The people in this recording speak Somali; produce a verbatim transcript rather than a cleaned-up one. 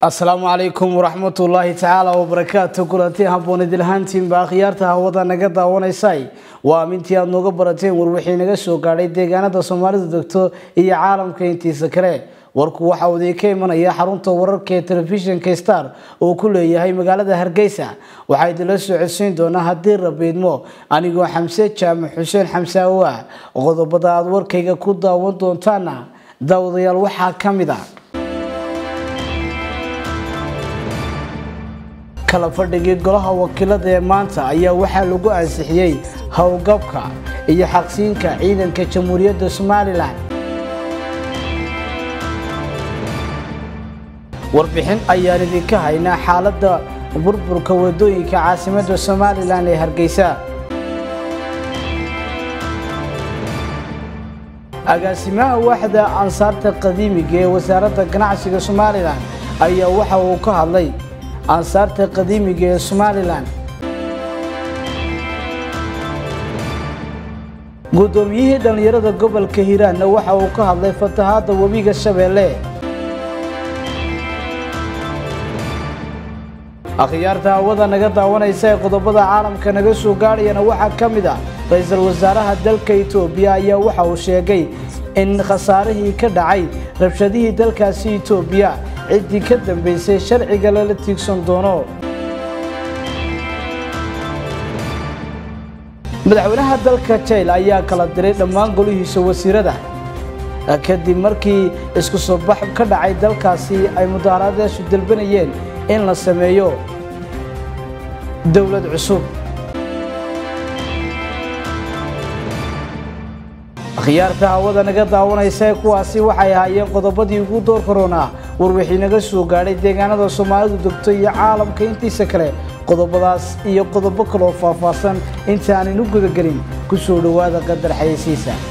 السلام عليكم ورحمة الله تعالى وبركاته. كلتي هبون دلهانتين باخيارتها وضع نقضى ونساي وامنتي أن نقبرتين وروحي نقصو قاعدة ديقانة سومالي دكتور إيا عالم كينتي سكري warku waxa uu ka imanaya xarunta wararka television Star oo ku leeyahay magaalada Hargeysa waxa ay la socodsiin doonaa hadii rabiidmo anigoo Xamse Jaamac Xuseen Xamse waa qodobada aad warkayga ku daawan doontaana daawadayaal waxa kamid ah kala fadhigii golaha wakiilada ee maanta ayaa waxa lagu ansixiyay hawlgabka iyo xaqsiinka ciidanka Jamhuuriyadda Soomaaliland warbixin ayaan idinka haynaa xaaladda burburka wadooyinka caasimadda Soomaaliland ee Hargeysa agaasimaha waaxda ansaarta qadiimiga ee wasaaradda ganacsiga Soomaaliland ayaa waxa uu ka hadlay ansaarta qadiimiga ee Soomaaliland guddoomiyihii dhalinyarada gobolka Hiiraan waxa uu ka hadlay fatahaadda wabiga Shabeelle akhyaarta wada naga daawanaysa qodobada caalamka naga soo gaarayna waxa kamid ah ra'iisul wasaaraha dalka Itoobiya ayaa waxa uu sheegay in khasaarihii ka dhacay rabshadihii dalkaasi Itoobiya cidii ka dambeysay sharciga la tiigsan doono madaxweynaha dalka Chile ayaa kala diray dhammaan golihiisa wasiirada kadib markii isku soo bax ka dhacay dalkaasi ay mudaaradaashu dalbanayeen in la sameeyo dawlad cusub akhyaarta wada naga daawanaysa kuwaasi waxay ahaayeen qodobadii ugu door corona warwixii naga soo gaaray deegaanada Soomaalidu degto iyo caalamka intiisa kale qodobadaas iyo qodobo kale oo faahfaahsan inta aan inu guda galin ku soo dhawaada qadar xayeysiisa